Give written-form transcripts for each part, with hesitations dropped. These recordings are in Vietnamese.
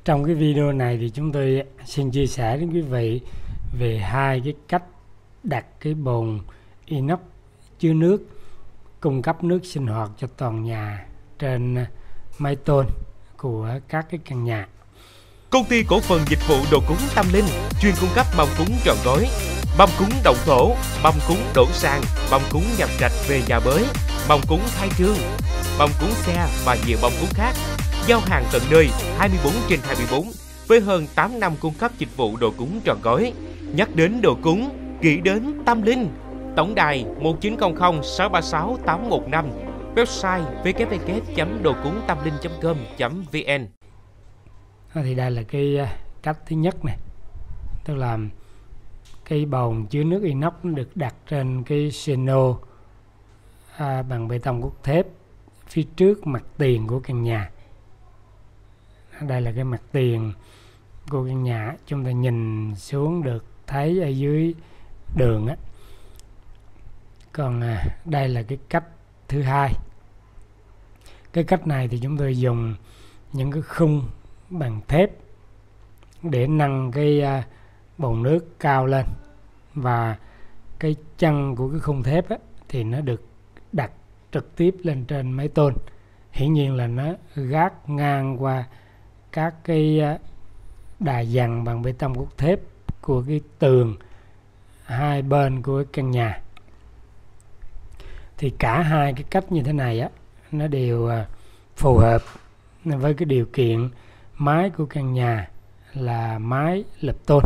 Trong cái video này thì chúng tôi xin chia sẻ đến quý vị về hai cái cách đặt cái bồn inox chứa nước cung cấp nước sinh hoạt cho toàn nhà trên mái tôn của các cái căn nhà. Công ty cổ phần dịch vụ đồ cúng Tâm Linh chuyên cung cấp mâm cúng trọn gói, mâm cúng động thổ, mâm cúng đổ sang, mâm cúng nhập trạch về nhà mới, mâm cúng khai trương, mâm cúng xe và nhiều mâm cúng khác. Giao hàng tận nơi 24/24 với hơn 8 năm cung cấp dịch vụ đồ cúng trọn gói. Nhắc đến đồ cúng, nghĩ đến Tâm Linh. Tổng đài 1900 636 815, website www.docungtamlinh.com.vn. Thì đây là cái cách thứ nhất này, tức là cái bồn chứa nước inox nó được đặt trên cái seno bằng bê tông cốt thép phía trước mặt tiền của căn nhà. Đây là cái mặt tiền của căn nhà, chúng ta nhìn xuống được thấy ở dưới đường á. Còn đây là cái cách thứ hai. Cái cách này thì chúng tôi dùng những cái khung bằng thép để nâng cái bồn nước cao lên, và cái chân của cái khung thép á, thì nó được đặt trực tiếp lên trên mái tôn. Hiển nhiên là nó gác ngang qua các cái đà dằn bằng bê tông cốt thép của cái tường hai bên của căn nhà. Thì cả hai cái cách như thế này á, nó đều phù hợp với cái điều kiện mái của căn nhà là mái lập tôn.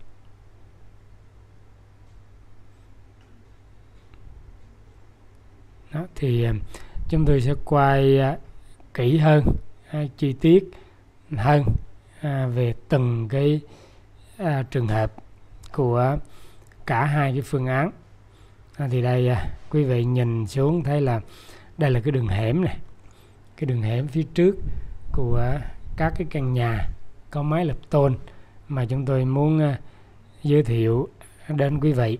Đó, thì chúng tôi sẽ quay kỹ hơn, chi tiết hơn về từng cái trường hợp của cả hai cái phương án. Thì đây quý vị nhìn xuống thấy là đây là cái đường hẻm này, cái đường hẻm phía trước của các cái căn nhà có mái lập tôn mà chúng tôi muốn giới thiệu đến quý vị.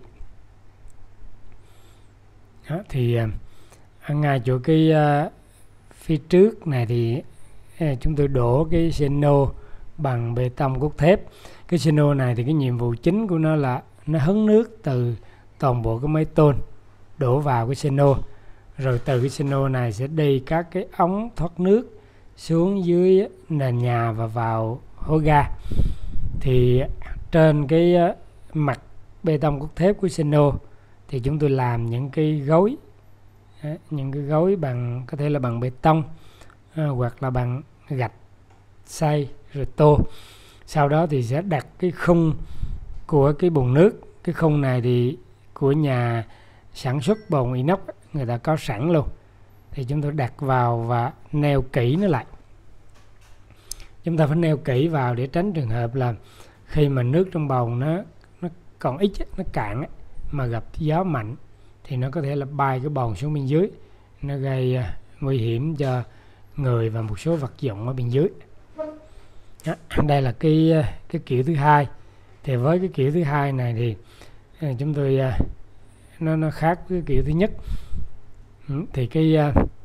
Đó, thì ngay chỗ cái phía trước này thì chúng tôi đổ cái seno bằng bê tông cốt thép. Cái seno này thì cái nhiệm vụ chính của nó là nó hứng nước từ toàn bộ cái mái tôn đổ vào cái seno, rồi từ cái seno này sẽ đi các cái ống thoát nước xuống dưới nền nhà và vào hố ga. Thì trên cái mặt bê tông cốt thép của seno thì chúng tôi làm những cái gối, những cái gối bằng có thể là bằng bê tông hoặc là bằng gạch xay rồi tô. Sau đó thì sẽ đặt cái khung của cái bồn nước. Cái khung này thì của nhà sản xuất bồn inox người ta có sẵn luôn, thì chúng tôi đặt vào và neo kỹ nó lại. Chúng ta phải neo kỹ vào để tránh trường hợp là khi mà nước trong bồn nó còn ít, nó cạn mà gặp gió mạnh thì nó có thể là bay cái bồn xuống bên dưới, nó gây nguy hiểm cho người và một số vật dụng ở bên dưới. Đó, đây là cái kiểu thứ hai. Thì với cái kiểu thứ hai này thì chúng tôi nó khác với kiểu thứ nhất. Thì cái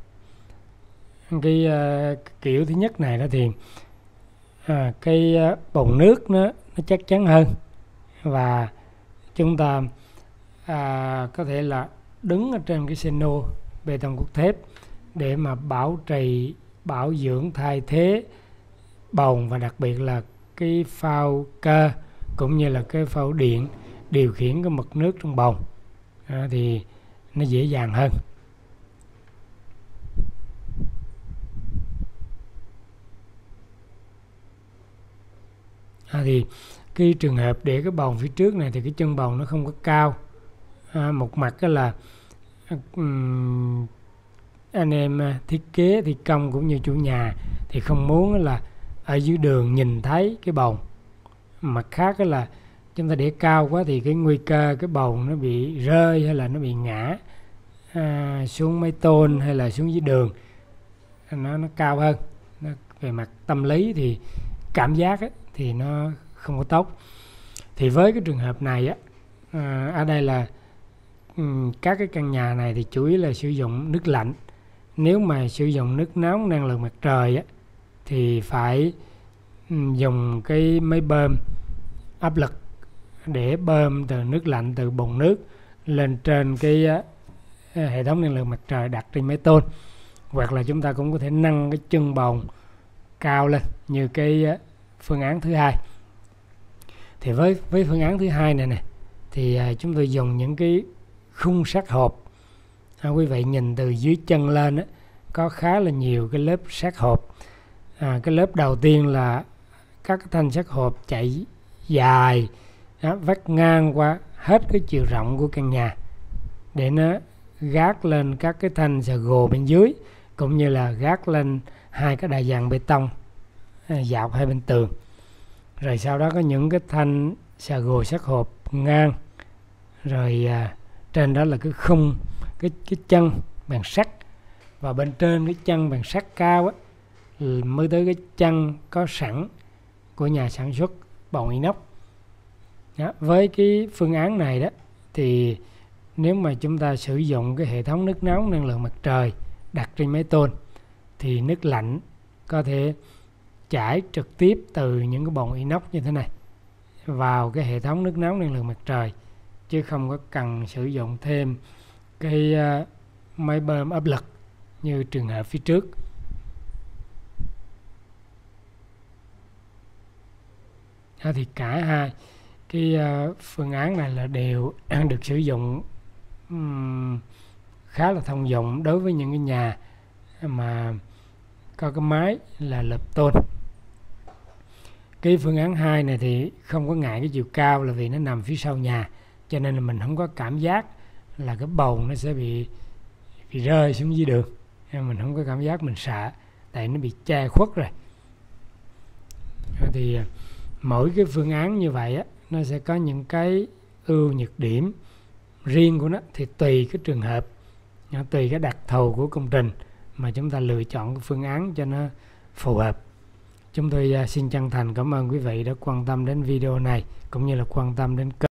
kiểu thứ nhất này đó thì cái bồn nước nó chắc chắn hơn, và chúng ta có thể là đứng ở trên cái seno bê tông cốt thép để mà bảo trì, bảo dưỡng, thay thế bồn, và đặc biệt là cái phao cơ cũng như là cái phao điện điều khiển cái mực nước trong bồn thì nó dễ dàng hơn. Thì cái trường hợp để cái bồn phía trước này thì cái chân bồn nó không có cao. Một mặt đó là anh em thiết kế thi công cũng như chủ nhà thì không muốn là ở dưới đường nhìn thấy cái bồn. Mặt khác đó là chúng ta để cao quá thì cái nguy cơ cái bồn nó bị rơi hay là nó bị ngã xuống mái tôn hay là xuống dưới đường, nó cao hơn. Về mặt tâm lý thì cảm giác thì nó không có tốt. Thì với cái trường hợp này ở đây là các cái căn nhà này thì chủ yếu là sử dụng nước lạnh. Nếu mà sử dụng nước nóng năng lượng mặt trời thì phải dùng cái máy bơm áp lực để bơm từ nước lạnh từ bồn nước lên trên cái hệ thống năng lượng mặt trời đặt trên máy tôn, hoặc là chúng ta cũng có thể nâng cái chân bồn cao lên như cái phương án thứ hai. Thì với phương án thứ hai này nè thì chúng tôi dùng những cái khung sắt hộp. Quý vị nhìn từ dưới chân lên á, có khá là nhiều cái lớp sắt hộp. Cái lớp đầu tiên là các cái thanh sắt hộp chạy dài vắt ngang qua hết cái chiều rộng của căn nhà để nó gác lên các cái thanh xà gồ bên dưới, cũng như là gác lên hai cái đà dàn bê tông dọc hai bên tường. Rồi sau đó có những cái thanh xà gồ sắt hộp ngang, rồi trên đó là cái khung, cái chân bằng sắt, và bên trên cái chân bằng sắt cao á mới tới cái chân có sẵn của nhà sản xuất bồn inox. Với cái phương án này đó thì nếu mà chúng ta sử dụng cái hệ thống nước nóng năng lượng mặt trời đặt trên máy tôn thì nước lạnh có thể chảy trực tiếp từ những cái bồn inox như thế này vào cái hệ thống nước nóng năng lượng mặt trời, chứ không có cần sử dụng thêm cái máy bơm áp lực như trường hợp phía trước. Thì cả hai cái phương án này là đều được sử dụng khá là thông dụng đối với những cái nhà mà có cái mái là lợp tôn. Cái phương án 2 này thì không có ngại cái chiều cao, là vì nó nằm phía sau nhà, cho nên là mình không có cảm giác là cái bồn nó sẽ bị rơi xuống dưới đường. Mình không có cảm giác mình sợ, tại nó bị che khuất rồi. Thì mỗi cái phương án như vậy á, nó sẽ có những cái ưu nhược điểm riêng của nó, thì tùy cái trường hợp, tùy cái đặc thù của công trình mà chúng ta lựa chọn cái phương án cho nó phù hợp. Chúng tôi xin chân thành cảm ơn quý vị đã quan tâm đến video này, cũng như là quan tâm đến kênh.